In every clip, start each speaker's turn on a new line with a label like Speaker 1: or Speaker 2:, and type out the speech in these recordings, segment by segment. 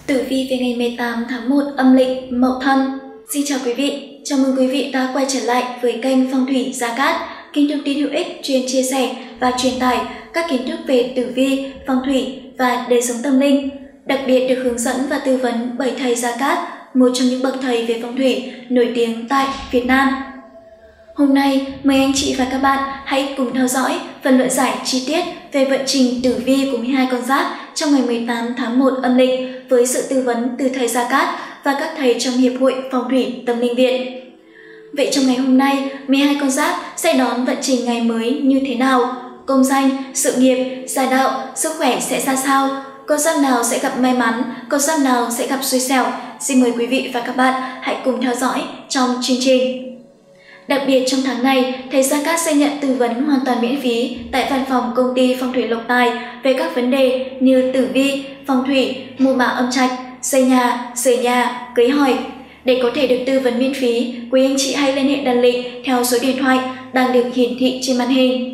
Speaker 1: Tử vi về ngày 18 tháng 1 âm lịch Mậu Thân. Xin chào quý vị, chào mừng quý vị đã quay trở lại với kênh Phong thủy Gia Cát, kênh thông tin hữu ích chuyên chia sẻ và truyền tải các kiến thức về tử vi, phong thủy và đời sống tâm linh, đặc biệt được hướng dẫn và tư vấn bởi thầy Gia Cát, một trong những bậc thầy về phong thủy nổi tiếng tại Việt Nam. Hôm nay, mời anh chị và các bạn hãy cùng theo dõi phần luận giải chi tiết về vận trình tử vi của 12 con giáp trong ngày 18 tháng 1 âm lịch với sự tư vấn từ thầy Gia Cát và các thầy trong Hiệp hội Phong thủy Tâm linh Việt. Vậy trong ngày hôm nay, 12 con giáp sẽ đón vận trình ngày mới như thế nào? Công danh, sự nghiệp, gia đạo, sức khỏe sẽ ra sao? Con giáp nào sẽ gặp may mắn? Con giáp nào sẽ gặp xui xẻo? Xin mời quý vị và các bạn hãy cùng theo dõi trong chương trình. Đặc biệt trong tháng này, thầy Gia Cát sẽ nhận tư vấn hoàn toàn miễn phí tại văn phòng công ty Phong thủy Lộc Tài về các vấn đề như tử vi, phong thủy, mùa mã âm trạch, xây nhà, sửa nhà, cưới hỏi. Để có thể được tư vấn miễn phí, quý anh chị hãy liên hệ đặt lịch theo số điện thoại đang được hiển thị trên màn hình.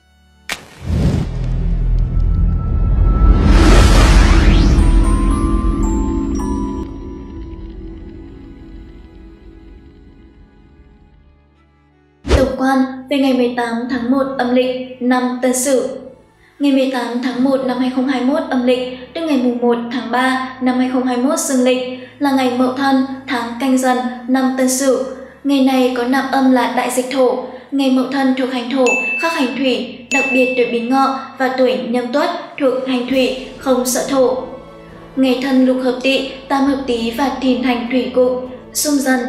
Speaker 1: Tổng quan về ngày 18 tháng 1 âm lịch năm Tân Sửu. Ngày 18 tháng 1 năm 2021 âm lịch đến ngày 1 tháng 3 năm 2021 dương lịch là ngày Mậu Thân, tháng Canh Dần, năm Tân Sửu. Ngày này có nạp âm là đại dịch thổ. Ngày Mậu Thân thuộc hành thổ, khắc hành thủy, đặc biệt tuổi Bính Ngọ và tuổi Nhâm Tuất thuộc hành thủy, không sợ thổ. Ngày Thân lục hợp Tỵ, tam hợp Tý và thìn thành thủy cục. Xung Dần,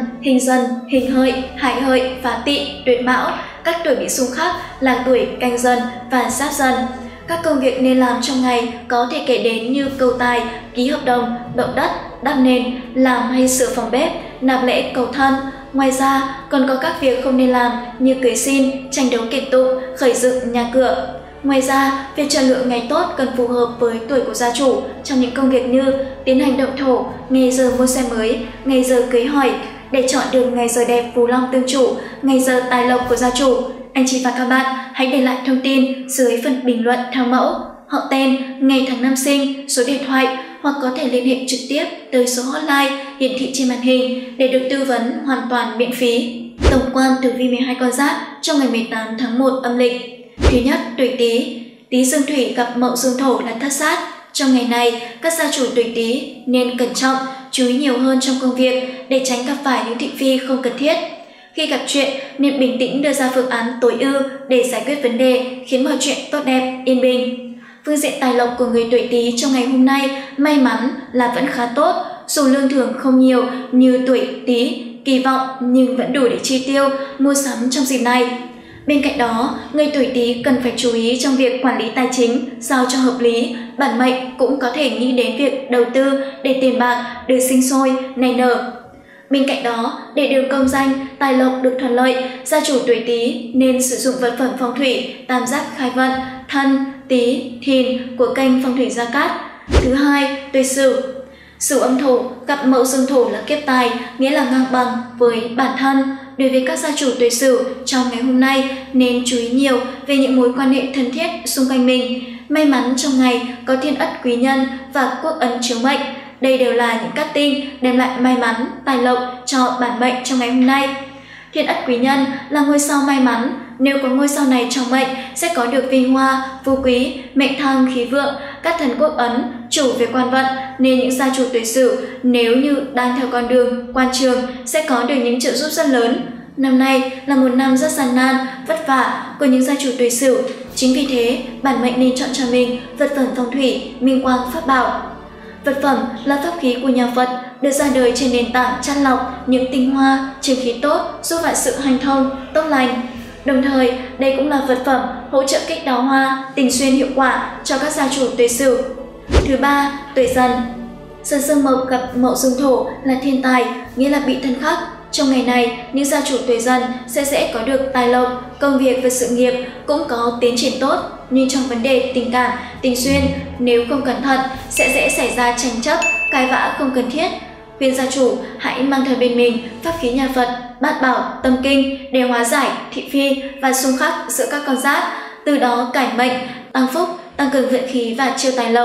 Speaker 1: hình hợi, hải hợi và Tỵ, tuyệt Mão. Các tuổi bị xung khắc là tuổi Canh Dần và Giáp Dần. Các công việc nên làm trong ngày có thể kể đến như cầu tài, ký hợp đồng, động đất, đắp nền, làm hay sửa phòng bếp, nạp lễ cầu thân. Ngoài ra, còn có các việc không nên làm như cưới xin, tranh đấu kiện tụng, khởi dựng nhà cửa. Ngoài ra, việc chọn lựa ngày tốt cần phù hợp với tuổi của gia chủ trong những công việc như tiến hành động thổ, ngày giờ mua xe mới, ngày giờ cưới hỏi. Để chọn được ngày giờ đẹp phú long tương chủ, ngày giờ tài lộc của gia chủ, anh chị và các bạn hãy để lại thông tin dưới phần bình luận theo mẫu, họ tên, ngày tháng năm sinh, số điện thoại hoặc có thể liên hệ trực tiếp tới số hotline hiển thị trên màn hình để được tư vấn hoàn toàn miễn phí. Tổng quan tử vi 12 con giáp trong ngày 18 tháng 1 âm lịch. Thứ nhất, tuổi Tý. Tý dương thủy gặp Mậu dương thổ là thất sát. Trong ngày này, các gia chủ tuổi Tý nên cẩn trọng, chú ý nhiều hơn trong công việc để tránh gặp phải những thị phi không cần thiết. Khi gặp chuyện, nên bình tĩnh đưa ra phương án tối ưu để giải quyết vấn đề, khiến mọi chuyện tốt đẹp, yên bình. Phương diện tài lộc của người tuổi Tý trong ngày hôm nay may mắn là vẫn khá tốt, dù lương thưởng không nhiều như tuổi Tý kỳ vọng nhưng vẫn đủ để chi tiêu, mua sắm trong dịp này. Bên cạnh đó, người tuổi Tý cần phải chú ý trong việc quản lý tài chính sao cho hợp lý. Bản mệnh cũng có thể nghĩ đến việc đầu tư để tiền bạc được sinh sôi, nảy nở. Bên cạnh đó, để đường công danh, tài lộc được thuận lợi, gia chủ tuổi Tý nên sử dụng vật phẩm phong thủy tam giác khai vận, Thân, Tý, Thìn của kênh Phong thủy Gia Cát. Thứ hai, tuổi Sửu. Sửu âm thổ gặp Mậu dương thổ là kiếp tài, nghĩa là ngang bằng với bản thân. Đối với các gia chủ tuổi Sửu trong ngày hôm nay nên chú ý nhiều về những mối quan hệ thân thiết xung quanh mình. May mắn trong ngày có thiên ất quý nhân và quốc ấn chiếu mệnh. Đây đều là những cát tinh đem lại may mắn, tài lộc cho bản mệnh trong ngày hôm nay. Thiên ất quý nhân là ngôi sao may mắn. Nếu có ngôi sao này trong mệnh sẽ có được vinh hoa, phú quý, mệnh thăng khí vượng, các thần quốc ấn, chủ về quan vận, nên những gia chủ tuổi Sửu nếu như đang theo con đường, quan trường sẽ có được những trợ giúp rất lớn. Năm nay là một năm rất gian nan, vất vả của những gia chủ tuổi Sửu. Chính vì thế, bản mệnh nên chọn cho mình vật phẩm phong thủy, minh quang pháp bảo. Vật phẩm là pháp khí của nhà Phật, được ra đời trên nền tảng chắt lọc những tinh hoa, trường khí tốt giúp vạn sự hanh thông, tốt lành. Đồng thời, đây cũng là vật phẩm hỗ trợ kích đáo hoa, tình xuyên hiệu quả cho các gia chủ tuổi Sửu. Thứ ba, tuổi Dần. Dần dương mộc gặp Mậu dương thổ là thiên tài, nghĩa là bị thân khắc. Trong ngày này, những gia chủ tuổi Dần sẽ dễ có được tài lộc, công việc và sự nghiệp cũng có tiến triển tốt, nhưng trong vấn đề tình cảm, tình duyên, nếu không cẩn thận sẽ dễ xảy ra tranh chấp, cãi vã không cần thiết. Khuyên gia chủ hãy mang theo bên mình pháp khí nhà Phật, bát bảo, tâm kinh để hóa giải thị phi và xung khắc giữa các con giáp, từ đó cải mệnh, tăng phúc, tăng cường vận khí và chiêu tài lộc.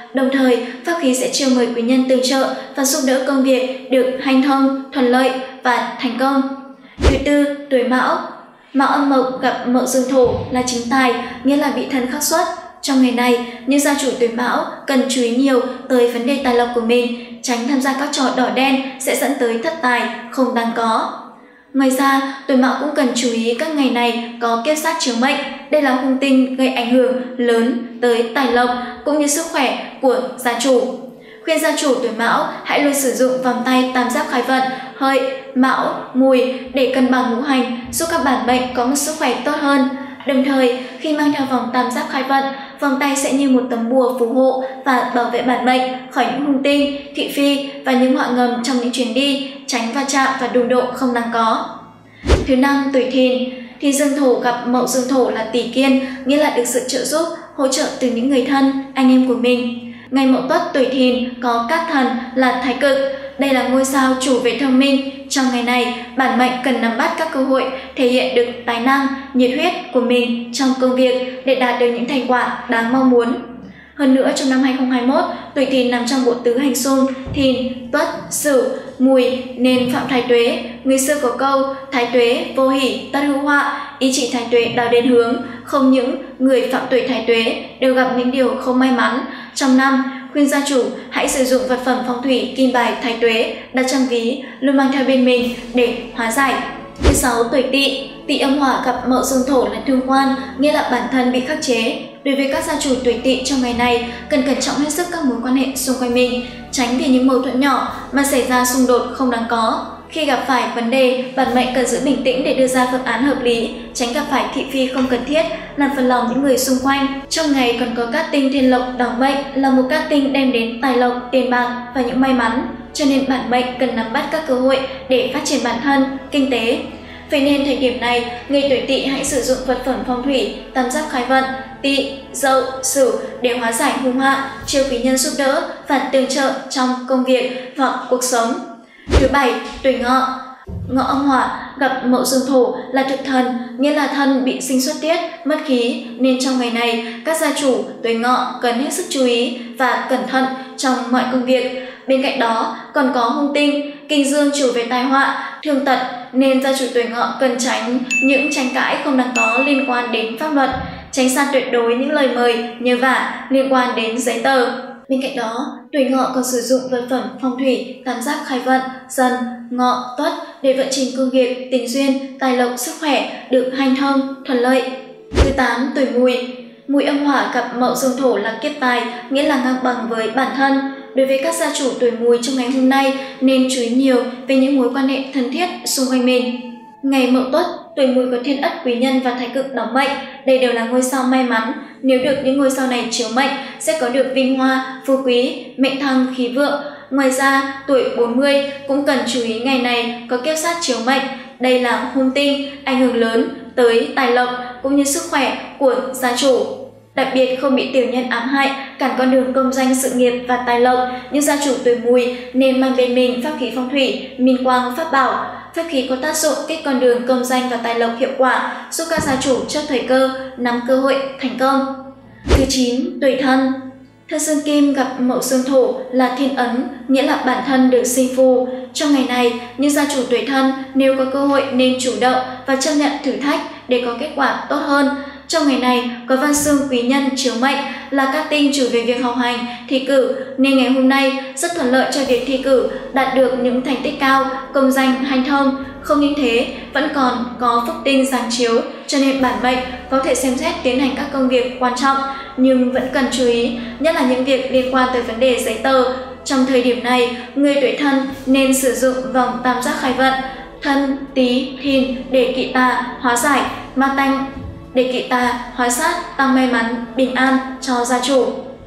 Speaker 1: Đồng thời, pháp khí sẽ chiêu mời quý nhân tương trợ và giúp đỡ công việc được hanh thông, thuận lợi và thành công. Thứ tư, tuổi Mão. Mão âm mộc gặp Mậu Dương Thổ là chính tài, nghĩa là bị thân khắc xuất. Trong ngày này, những gia chủ tuổi Mão cần chú ý nhiều tới vấn đề tài lộc của mình, tránh tham gia các trò đỏ đen sẽ dẫn tới thất tài không đáng có. Ngoài ra, tuổi Mão cũng cần chú ý các ngày này có kiếp sát chiếu mệnh. Đây là hung tinh gây ảnh hưởng lớn tới tài lộc cũng như sức khỏe của gia chủ. Khuyên gia chủ tuổi Mão hãy luôn sử dụng vòng tay tam giác khai vận Hợi, Mão, Mùi để cân bằng ngũ hành, giúp các bản mệnh có một sức khỏe tốt hơn. Đồng thời, khi mang theo vòng tam giác khai vận, vòng tay sẽ như một tấm bùa phù hộ và bảo vệ bản mệnh khỏi những hung tinh, thị phi và những họa ngầm trong những chuyến đi, tránh va chạm và đụng độ không đáng có. Thứ năm, tuổi Thìn. Thì Dương Thổ gặp Mậu Dương Thổ là tỷ kiên, nghĩa là được sự trợ giúp, hỗ trợ từ những người thân, anh em của mình. Ngày Mậu Tuất tuổi Thìn có cát thần là Thái Cực. Đây là ngôi sao chủ về thông minh. Trong ngày này, bản mệnh cần nắm bắt các cơ hội thể hiện được tài năng, nhiệt huyết của mình trong công việc để đạt được những thành quả đáng mong muốn. Hơn nữa, trong năm 2021, tuổi Thìn nằm trong bộ tứ hành xung Thìn, Tuất, Sửu, Mùi nên phạm thái tuế. Người xưa có câu thái tuế vô hỷ tất hữu họa, ý chỉ thái tuế đạo đến hướng. Không những người phạm tuổi thái tuế đều gặp những điều không may mắn trong năm. Khuyên gia chủ hãy sử dụng vật phẩm phong thủy kim bài thái tuế đặt trong ví, luôn mang theo bên mình để hóa giải. Thứ sáu, tuổi Tỵ. Tỵ âm hỏa gặp Mậu Dương Thổ là thương quan, nghĩa là bản thân bị khắc chế. Đối với các gia chủ tuổi Tỵ trong ngày này, cần cẩn trọng hết sức các mối quan hệ xung quanh mình, tránh vì những mâu thuẫn nhỏ mà xảy ra xung đột không đáng có. Khi gặp phải vấn đề, bản mệnh cần giữ bình tĩnh để đưa ra phương án hợp lý, tránh gặp phải thị phi không cần thiết, làm phật lòng những người xung quanh. Trong ngày còn có cát tinh thiên lộc đóng mệnh là một cát tinh đem đến tài lộc, tiền bạc và những may mắn, cho nên bản mệnh cần nắm bắt các cơ hội để phát triển bản thân, kinh tế. Vậy nên thời điểm này, người tuổi Tỵ hãy sử dụng vật phẩm phong thủy tam giác khai vận Tỵ, Dậu, Sửu để hóa giải hung họa, chiêu quý nhân giúp đỡ và tương trợ trong công việc hoặc cuộc sống. Thứ bảy, tuổi Ngọ. Ngọ âm hỏa gặp Mậu Dương Thổ là thực thần, nghĩa là thân bị sinh xuất tiết, mất khí, nên trong ngày này các gia chủ tuổi Ngọ cần hết sức chú ý và cẩn thận trong mọi công việc. Bên cạnh đó còn có hung tinh, kinh dương chủ về tai họa, thương tật, nên gia chủ tuổi Ngọ cần tránh những tranh cãi không đáng có liên quan đến pháp luật, tránh xa tuyệt đối những lời mời nhờ vả liên quan đến giấy tờ. Bên cạnh đó, tuổi Ngọ còn sử dụng vật phẩm phong thủy tam giác khai vận Dần, Ngọ, Tuất để vận trình công việc, tình duyên, tài lộc, sức khỏe được hanh thông, thuận lợi. Thứ 8, tuổi Mùi. Mùi âm hỏa gặp Mậu Dương Thổ là kiếp tài, nghĩa là ngang bằng với bản thân. Đối với các gia chủ tuổi Mùi trong ngày hôm nay nên chú ý nhiều về những mối quan hệ thân thiết xung quanh mình. Ngày Mậu Tuất, tuổi Mùi có Thiên Ất, Quý Nhân và Thái Cực đóng mệnh. Đây đều là ngôi sao may mắn. Nếu được những ngôi sao này chiếu mệnh sẽ có được vinh hoa, phú quý, mệnh thăng, khí vượng. Ngoài ra, tuổi 40 cũng cần chú ý ngày này có kiếp sát chiếu mệnh. Đây là hung tinh, ảnh hưởng lớn tới tài lộc cũng như sức khỏe của gia chủ. Đặc biệt không bị tiểu nhân ám hại, cản con đường công danh sự nghiệp và tài lộc, nhưng gia chủ tuổi Mùi nên mang bên mình pháp khí phong thủy, minh quang pháp bảo. Pháp khí có tác dụng kích con đường công danh và tài lộc hiệu quả, giúp các gia chủ trước thời cơ, nắm cơ hội thành công. Thứ 9, tuổi Thân. Thân dương kim gặp Mậu Dương Thổ là thiên ấn, nghĩa là bản thân được sinh phù. Trong ngày này, những gia chủ tuổi Thân nếu có cơ hội nên chủ động và chấp nhận thử thách để có kết quả tốt hơn. Trong ngày này, có văn xương quý nhân chiếu mệnh là các tinh chủ về việc học hành, thi cử, nên ngày hôm nay rất thuận lợi cho việc thi cử, đạt được những thành tích cao, công danh hanh thông. Không những thế, vẫn còn có phúc tinh giáng chiếu, cho nên bản mệnh có thể xem xét tiến hành các công việc quan trọng, nhưng vẫn cần chú ý, nhất là những việc liên quan tới vấn đề giấy tờ. Trong thời điểm này, người tuổi Thân nên sử dụng vòng tam giác khai vận Thân, Tý, Thìn để kỵ tà, hóa giải, ma tanh, để kỵ tà, hóa sát, tăng may mắn, bình an cho gia chủ.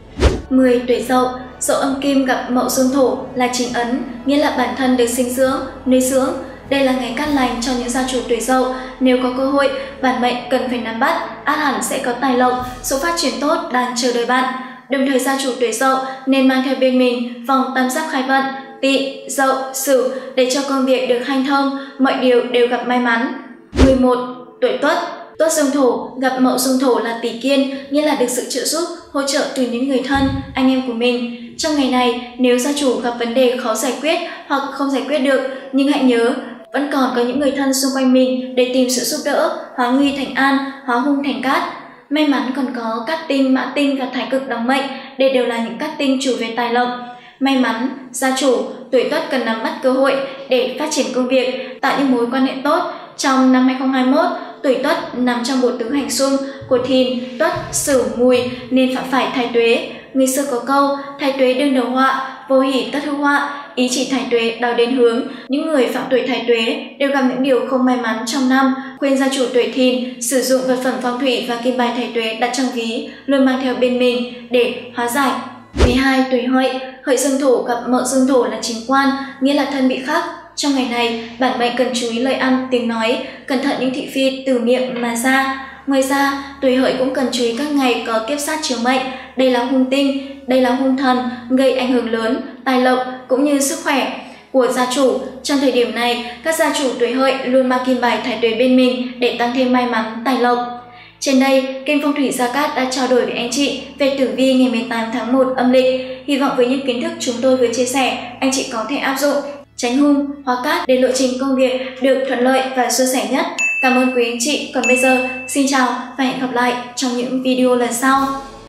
Speaker 1: 10, tuổi Dậu. Dậu âm kim gặp Mậu Dương Thổ là chính ấn, nghĩa là bản thân được sinh dưỡng, nuôi dưỡng. Đây là ngày cát lành cho những gia chủ tuổi Dậu. Nếu có cơ hội, bản mệnh cần phải nắm bắt, ắt hẳn sẽ có tài lộc, sự phát triển tốt đang chờ đợi bạn. Đồng thời gia chủ tuổi Dậu nên mang theo bên mình vòng tam giác khai vận Tỵ, Dậu, Sửu để cho công việc được hanh thông, mọi điều đều gặp may mắn. 11, tuổi Tuất. Tuất dương thổ gặp Mậu dương thổ là tỷ kiên, nghĩa là được sự trợ giúp, hỗ trợ từ những người thân, anh em của mình. Trong ngày này, nếu gia chủ gặp vấn đề khó giải quyết hoặc không giải quyết được, nhưng hãy nhớ, vẫn còn có những người thân xung quanh mình để tìm sự giúp đỡ, hóa nguy thành an, hóa hung thành cát. May mắn còn có cát tinh, mã tinh và thái cực đóng mệnh, đây đều là những cát tinh chủ về tài lộc. May mắn, gia chủ, tuổi Tuất cần nắm bắt cơ hội để phát triển công việc, tạo những mối quan hệ tốt. Trong năm 2021, tuổi Tuất nằm trong bộ tứ hành xung của Thìn, Tuất, Sửu, Mùi nên phạm phải thái tuế. Người xưa có câu, thái tuế đương đầu họa, vô hỷ tất hữu họa, ý chỉ thái tuế đào đến hướng. Những người phạm tuổi thái tuế đều gặp những điều không may mắn trong năm. Khuyên gia chủ tuổi Thìn sử dụng vật phẩm phong thủy và kim bài thái tuế đặt trong ví, luôn mang theo bên mình để hóa giải. 12. Tuổi Hợi. Hợi dương thổ gặp Mậu dương thổ là chính quan, nghĩa là thân bị khắc. Trong ngày này, bản mệnh cần chú ý lời ăn, tiếng nói, cẩn thận những thị phi từ miệng mà ra. Ngoài ra, tuổi Hợi cũng cần chú ý các ngày có kiếp sát chiếu mệnh, đây là hung tinh, đây là hung thần, gây ảnh hưởng lớn, tài lộc cũng như sức khỏe của gia chủ. Trong thời điểm này, các gia chủ tuổi Hợi luôn mang kim bài thái tuế bên mình để tăng thêm may mắn, tài lộc. Trên đây, kênh Phong thủy Gia Cát đã trao đổi với anh chị về tử vi ngày 18 tháng 1 âm lịch. Hy vọng với những kiến thức chúng tôi vừa chia sẻ, anh chị có thể áp dụng, tránh hung, hóa cát để lộ trình công việc được thuận lợi và suôn sẻ nhất. Cảm ơn quý anh chị. Còn bây giờ, xin chào và hẹn gặp lại trong những video lần sau.